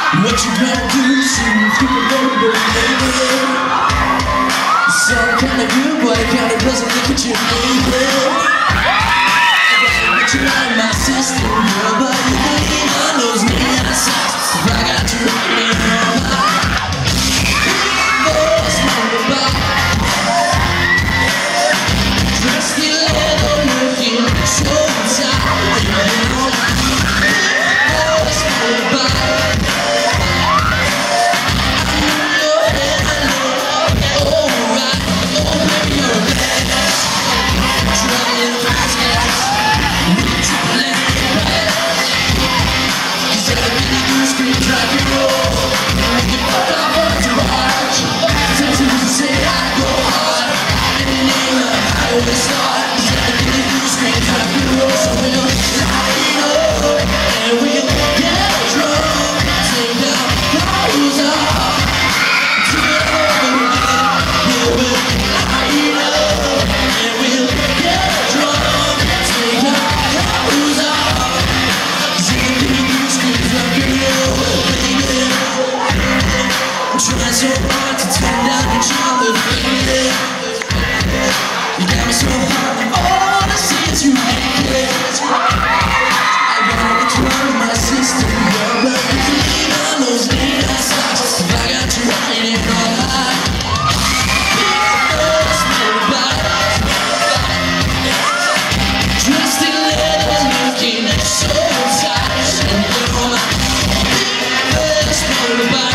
What you gonna do soon? You can remember me. Some kind of good boy kind of doesn't look at you, baby. I gotta get you out of my system, girl, but you ain't on those neon socks. If I got you right in my mind, voice from the back, dressed in leather, looking so tired. Voice from the back. Trying so hard to turn down each other, baby. You got me so hard, all I see is you naked. I gotta get you out of my system, girl, but you can lean on those neon socks. If I got you right in my heart, dressed in leather, looking so tight. And you're my best motorbike.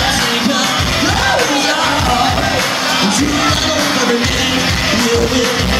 We'll